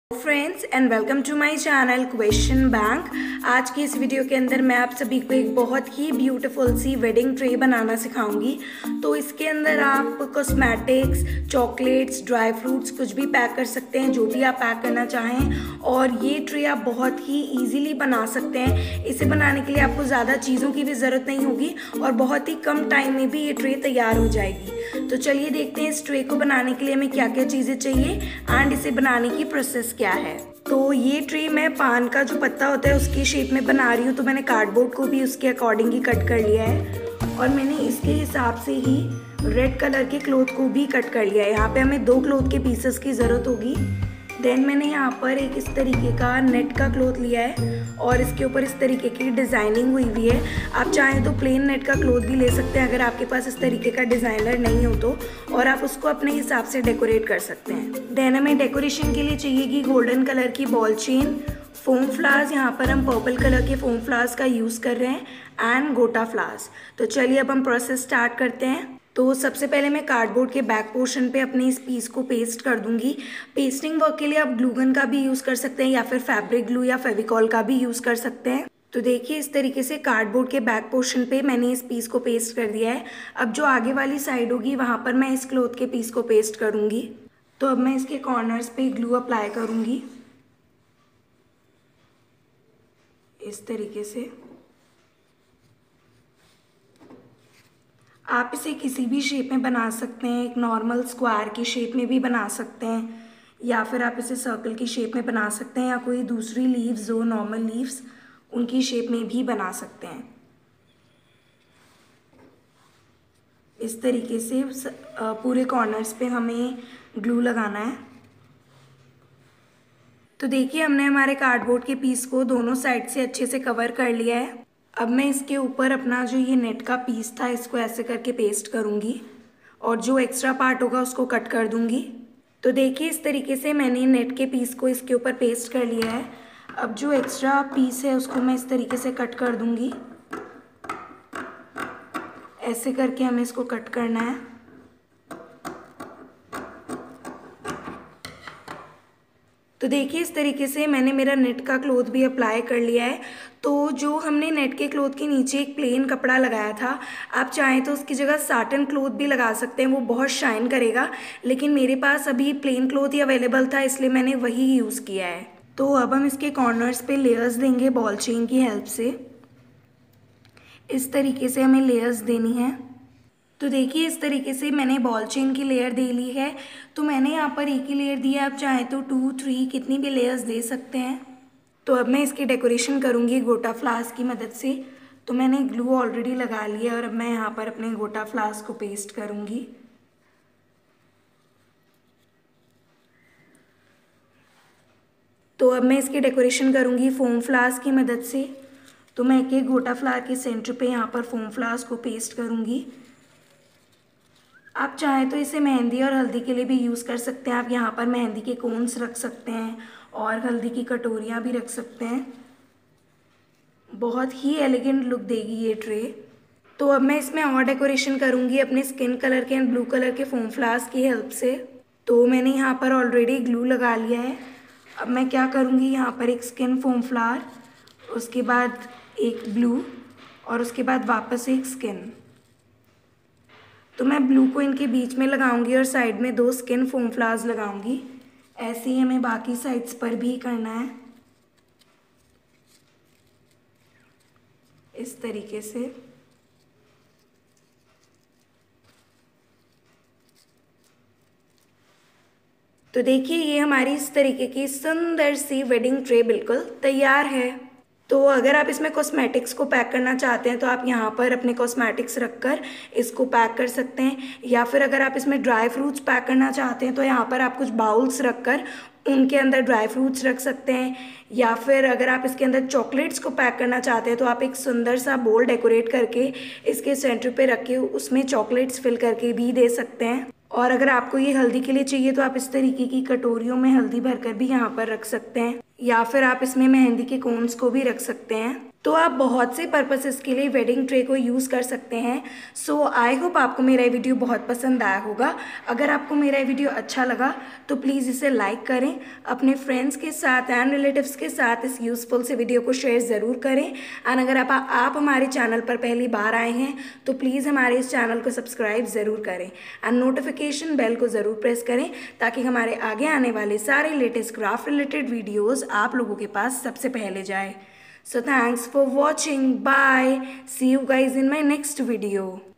Friends and welcome to my channel question bank. आज की इस वीडियो के अंदर मैं आप सभी को एक बहुत ही ब्यूटीफुल सी वेडिंग ट्रे बनाना सिखाऊंगी। तो इसके अंदर आप कॉस्मेटिक्स, चॉकलेट्स, ड्राई फ्रूट्स कुछ भी पैक कर सकते हैं, जो भी आप पैक करना चाहें। और ये ट्रे आप बहुत ही ईजिली बना सकते हैं। इसे बनाने के लिए आपको ज़्यादा चीज़ों की भी ज़रूरत नहीं होगी और बहुत ही कम टाइम में भी ये ट्रे तैयार हो जाएगी। तो चलिए देखते हैं इस ट्रे को बनाने के लिए हमें क्या क्या चीज़ें चाहिए एंड इसे बनाने की प्रोसेस क्या है। तो ये ट्रे मैं पान का जो पत्ता होता है उसकी शेप में बना रही हूँ। तो मैंने कार्डबोर्ड को भी उसके अकॉर्डिंग ही कट कर लिया है और मैंने इसके हिसाब से ही रेड कलर के क्लॉथ को भी कट कर लिया है। यहाँ पे हमें 2 क्लॉथ के पीसेस की ज़रूरत होगी। देन मैंने यहाँ पर एक इस तरीके का नेट का क्लॉथ लिया है और इसके ऊपर इस तरीके की डिज़ाइनिंग हुई हुई है। आप चाहें तो प्लेन नेट का क्लॉथ भी ले सकते हैं अगर आपके पास इस तरीके का डिज़ाइनर नहीं हो तो, और आप उसको अपने हिसाब से डेकोरेट कर सकते हैं। देन हमें डेकोरेशन के लिए चाहिएगी गोल्डन कलर की बॉल चेन, फोम फ्लावर्स, यहाँ पर हम पर्पल कलर के फोम फ्लावर्स का यूज़ कर रहे हैं, एंड गोटा फ्लावर्स। तो चलिए अब हम प्रोसेस स्टार्ट करते हैं। तो सबसे पहले मैं कार्डबोर्ड के बैक पोर्शन पे अपने इस पीस को पेस्ट कर दूंगी। पेस्टिंग वर्क के लिए आप ग्लू गन का भी यूज़ कर सकते हैं या फिर फैब्रिक ग्लू या फेविकॉल का भी यूज़ कर सकते हैं। तो देखिए इस तरीके से कार्डबोर्ड के बैक पोर्शन पे मैंने इस पीस को पेस्ट कर दिया है। अब जो आगे वाली साइड होगी वहाँ पर मैं इस क्लॉथ के पीस को पेस्ट करूँगी। तो अब मैं इसके कॉर्नर्स पे ग्लू अप्लाई करूँगी इस तरीके से। आप इसे किसी भी शेप में बना सकते हैं, एक नॉर्मल स्क्वायर की शेप में भी बना सकते हैं या फिर आप इसे सर्कल की शेप में बना सकते हैं या कोई दूसरी लीव्स जो नॉर्मल लीव्स उनकी शेप में भी बना सकते हैं। इस तरीके से पूरे कॉर्नर्स पे हमें ग्लू लगाना है। तो देखिए हमने हमारे कार्डबोर्ड के पीस को दोनों साइड से अच्छे से कवर कर लिया है। अब मैं इसके ऊपर अपना जो ये नेट का पीस था इसको ऐसे करके पेस्ट करूँगी और जो एक्स्ट्रा पार्ट होगा उसको कट कर दूँगी। तो देखिए इस तरीके से मैंने नेट के पीस को इसके ऊपर पेस्ट कर लिया है। अब जो एक्स्ट्रा पीस है उसको मैं इस तरीके से कट कर दूँगी। ऐसे करके हमें इसको कट करना है। तो देखिए इस तरीके से मैंने मेरा नेट का क्लॉथ भी अप्लाई कर लिया है। तो जो हमने नेट के क्लॉथ के नीचे एक प्लेन कपड़ा लगाया था, आप चाहें तो उसकी जगह साटन क्लॉथ भी लगा सकते हैं, वो बहुत शाइन करेगा। लेकिन मेरे पास अभी प्लेन क्लॉथ ही अवेलेबल था इसलिए मैंने वही यूज़ किया है। तो अब हम इसके कॉर्नर्स पे लेयर्स देंगे बॉल चेन की हेल्प से। इस तरीके से हमें लेयर्स देनी है। तो देखिए इस तरीके से मैंने बॉल चेन की लेयर दे ली है। तो मैंने यहाँ पर एक ही लेयर दी है, आप चाहें तो 2, 3 कितनी भी लेयर्स दे सकते हैं। तो अब मैं इसकी डेकोरेशन करूँगी गोटा फ्लावर्स की मदद से। तो मैंने ग्लू ऑलरेडी लगा लिया है और अब मैं यहाँ पर अपने गोटा फ्लावर्स को पेस्ट करूँगी। तो अब मैं इसकी डेकोरेशन करूँगी फोम फ्लावर्स की मदद से। तो मैं एक एक गोटा फ्लावर के सेंटर पे यहाँ पर फोम फ्लावर्स को पेस्ट करूँगी। आप चाहें तो इसे मेहंदी और हल्दी के लिए भी यूज़ कर सकते हैं। आप यहाँ पर मेहंदी के कोन्स रख सकते हैं और हल्दी की कटोरियाँ भी रख सकते हैं। बहुत ही एलिगेंट लुक देगी ये ट्रे। तो अब मैं इसमें और डेकोरेशन करूँगी अपने स्किन कलर के एंड ब्लू कलर के फोम फ्लावर्स की हेल्प से। तो मैंने यहाँ पर ऑलरेडी ग्लू लगा लिया है। अब मैं क्या करूँगी, यहाँ पर एक स्किन फोम फ्लावर, उसके बाद एक ब्लू और उसके बाद वापस एक स्किन। तो मैं ब्लू को इनके बीच में लगाऊंगी और साइड में 2 स्किन फोम फ्लावर्स लगाऊंगी। ऐसे ही हमें बाकी साइड्स पर भी करना है इस तरीके से। तो देखिए ये हमारी इस तरीके की सुंदर सी वेडिंग ट्रे बिल्कुल तैयार है। तो अगर आप इसमें कॉस्मेटिक्स को पैक करना चाहते हैं तो आप यहाँ पर अपने कॉस्मेटिक्स रखकर इसको पैक कर सकते हैं, या फिर अगर आप इसमें ड्राई फ्रूट्स पैक करना चाहते हैं तो यहाँ पर आप कुछ बाउल्स रखकर उनके अंदर ड्राई फ्रूट्स रख सकते हैं, या फिर अगर आप इसके अंदर चॉकलेट्स को पैक करना चाहते हैं तो आप एक सुंदर सा बोल डेकोरेट करके इसके सेंटर पे रख के उसमें चॉकलेट्स फिल करके भी दे सकते हैं। और अगर आपको ये हल्दी के लिए चाहिए तो आप इस तरीके की कटोरियों में हल्दी भरकर भी यहाँ पर रख सकते हैं, या फिर आप इसमें मेहंदी के कोन्स को भी रख सकते हैं। तो आप बहुत से पर्पसेस के लिए वेडिंग ट्रे को यूज़ कर सकते हैं। सो आई होप आपको मेरा ये वीडियो बहुत पसंद आया होगा। अगर आपको मेरा ये वीडियो अच्छा लगा तो प्लीज़ इसे लाइक करें, अपने फ्रेंड्स के साथ एंड रिलेटिव्स के साथ इस यूज़फुल से वीडियो को शेयर ज़रूर करें। एंड अगर आप हमारे चैनल पर पहली बार आए हैं तो प्लीज़ हमारे इस चैनल को सब्सक्राइब ज़रूर करें एंड नोटिफिकेशन बेल को ज़रूर प्रेस करें, ताकि हमारे आगे आने वाले सारे लेटेस्ट क्राफ्ट रिलेटेड वीडियोज़ आप लोगों के पास सबसे पहले जाए। So thanks for watching. Bye. See you guys in my next video.